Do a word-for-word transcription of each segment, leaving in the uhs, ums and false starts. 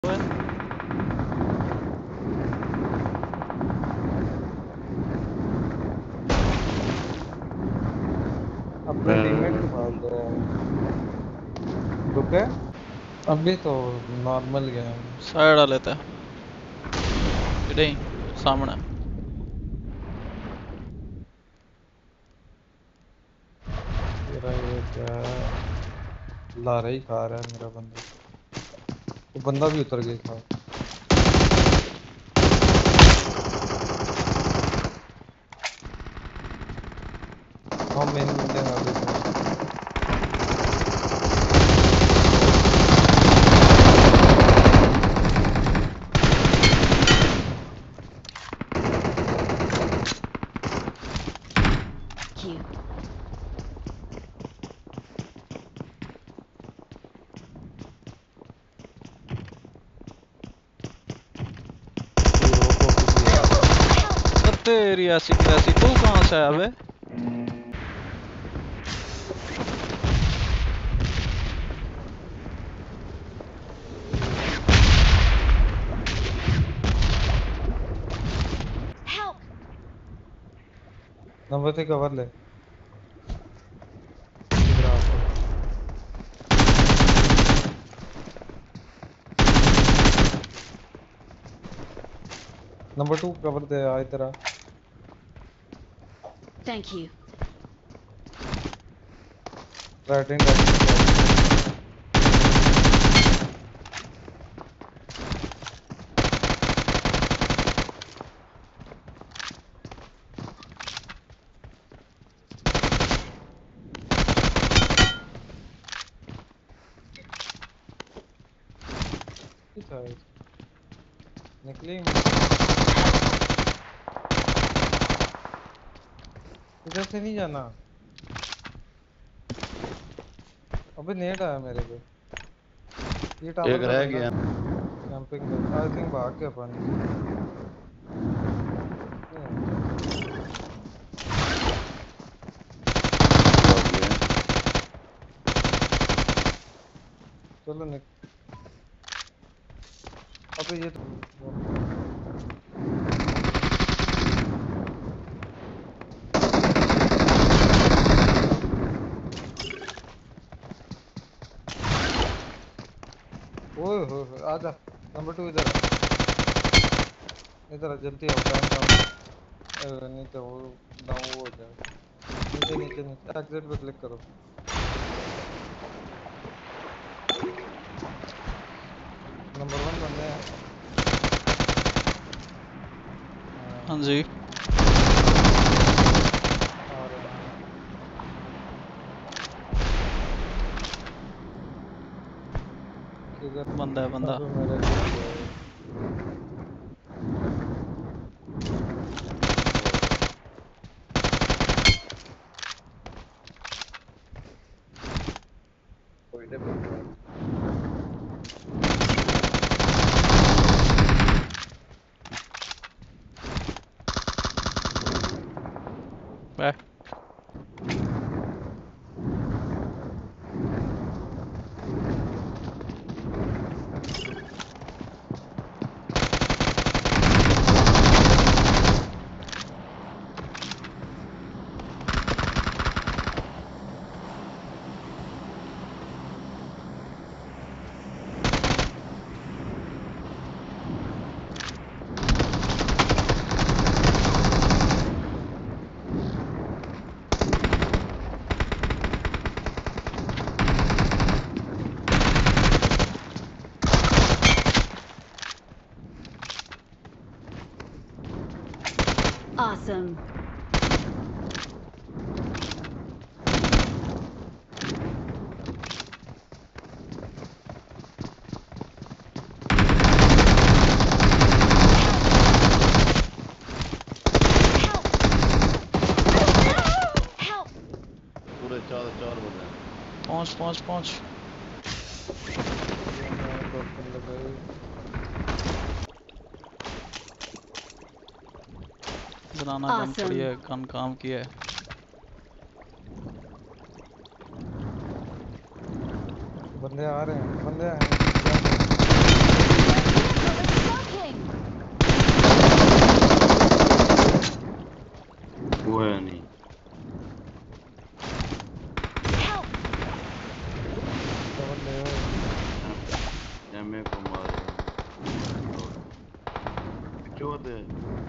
अपने टीममेट को मार दो यार। रुके अभी तो नॉर्मल गेम साइड आ लेते हैं। नहीं सामने तेरा ये क्या है? लारा ही खा रहा है मेरा बंदा। वो बंदा भी उतर गया था। हम मेन बंदे में अभी थे। Cute. हीरो को किसी यार। तेरी ऐसी की ऐसी तू कहाँ से आया बे? Help! नंबर से कवर ले। इधर आ तो। नंबर टू कवर दे आ इधर आ। Thank you. Writing writing. था निकली इधर से नहीं जाना। अबे नेट आया मेरे पे। ये टावर एक का रह बंदा गया। कैंपिंग में आई थिंक भाग गया पानी से। नहीं है क्या चलो। चलो निक अबे ये तो ओए होए होए आजा। नंबर टू इधर आ। इधर आ जल्दी आओ टाइम कम। नहीं तो वो डाउन हो जाएगा। नीचे नीचे नीचे एग्जिट पे क्लिक करो। नंबर वन बंदे हैं। हाँ हाँ, जी आ रहे हैं। किधर? बंदा है बंदा। अबे मेरे दिख गया ये। बे Awesome. Help! Help! पूरे चार चार बंदे हैं। पहुँच पहुँच पहुँच। ये मैं पर्पल लगाई। बनाना गन पड़ी Awesome. है, गन काम की है। बंदे आ रहे हैं बंदे आए हैं। होया नहीं। Help! कवर ले ओए। या मेरे को मारेगा। चौथ है।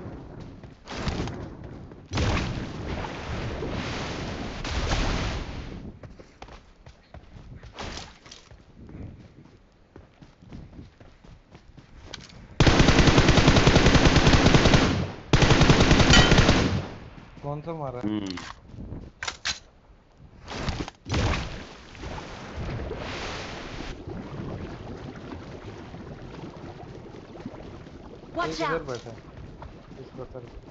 कौन सा मारा है? हम्म Watch एक इधर out! बैठा है इस पत्थर पे।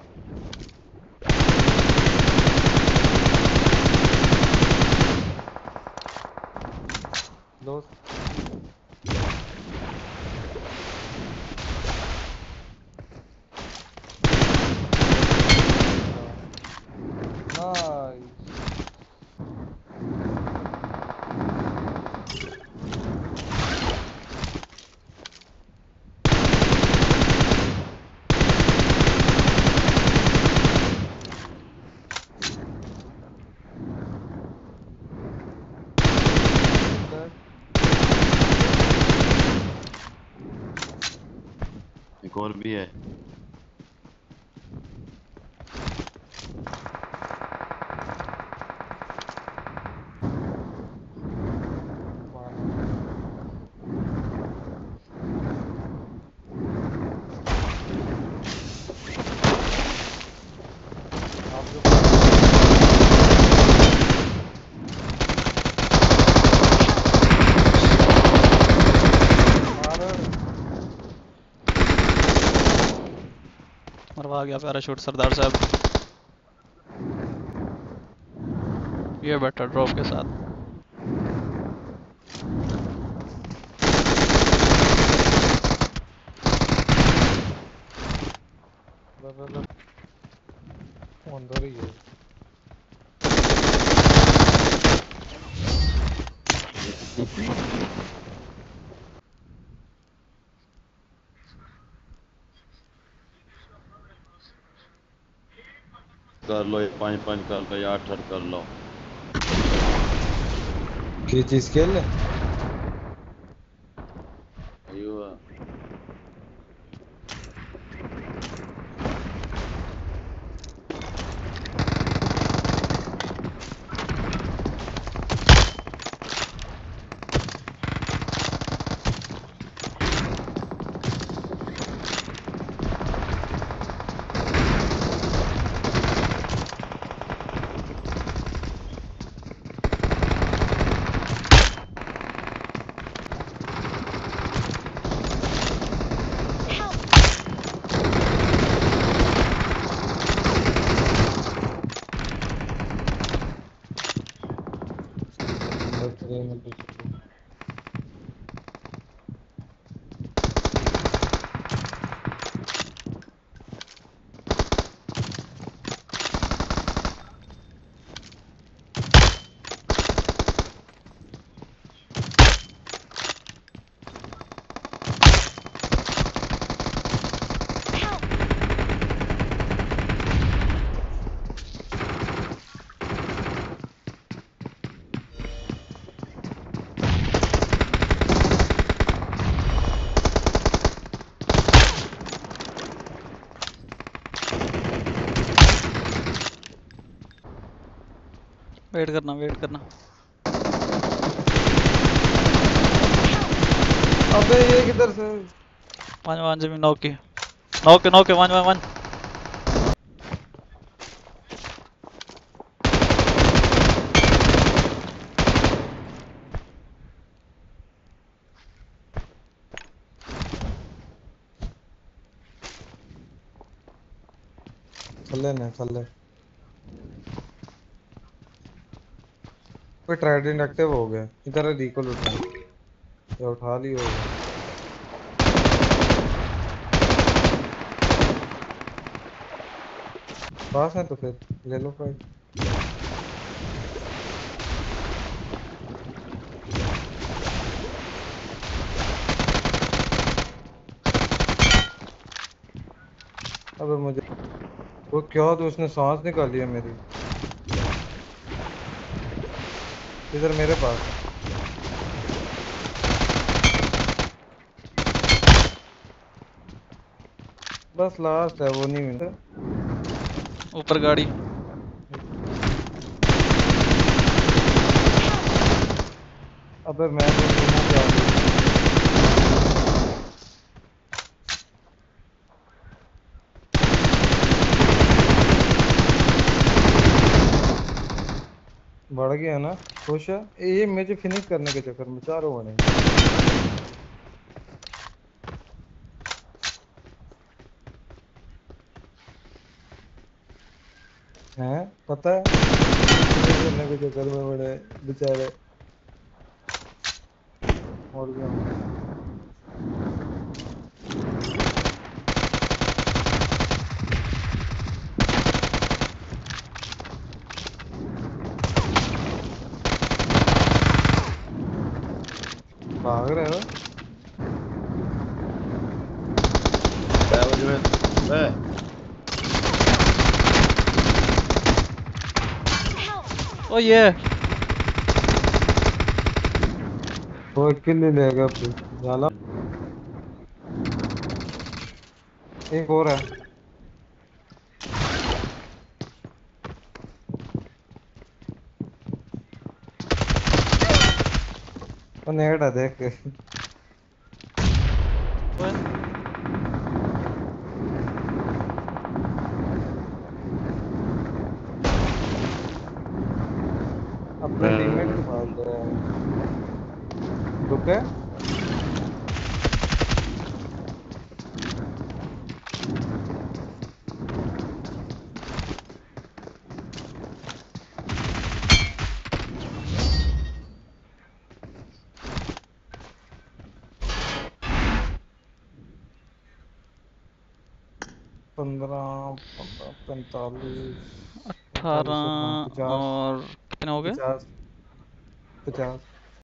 दोस्त नाइस। एक और भी है। मरवा गया पैराशूट सरदार साहब। ये बैठा ड्रॉप के साथ। अंदर ही है। कर लो, ये पाँच पाँच कर लो या आठ आठ कर लो। क्या चीज खेल ले? अयो वेट करना वेट करना। अबे ये किधर से? वन वन जमीन नॉक की। Knock knock one one one. थल्ले ने थल्ले कोई ट्राइडेंट एक्टिव हो गया। इधर रिकॉल उठा या उठा ली होगा। पास है तो फिर ले लो फाइट। अबे मुझे वो क्या, तो उसने सांस निकाली है मेरी। इधर मेरे पास। बस लास्ट है, वो नहीं मिलता। ऊपर गाड़ी। अबे मैं तो घूमू क्या गई। बढ़ गया ना। खुश है ये मुझे फिनिश करने के चक्कर में चारों बने। हैं पता है, फिनिश करने के चक्कर में बड़े बेचारे। और क्या। भाग रहे हो। क्या वजह में ए ओ ये वो किल ले लेगा फिर। झाला। एक और है। वो नेट है देख। ओए, अपने टीममेट के पास है। रुके। पंद्रह, पंद्रह पैंतालीस। पैंतालीस से अठारह। पचास। और कितने हो गए? पचास। पचास।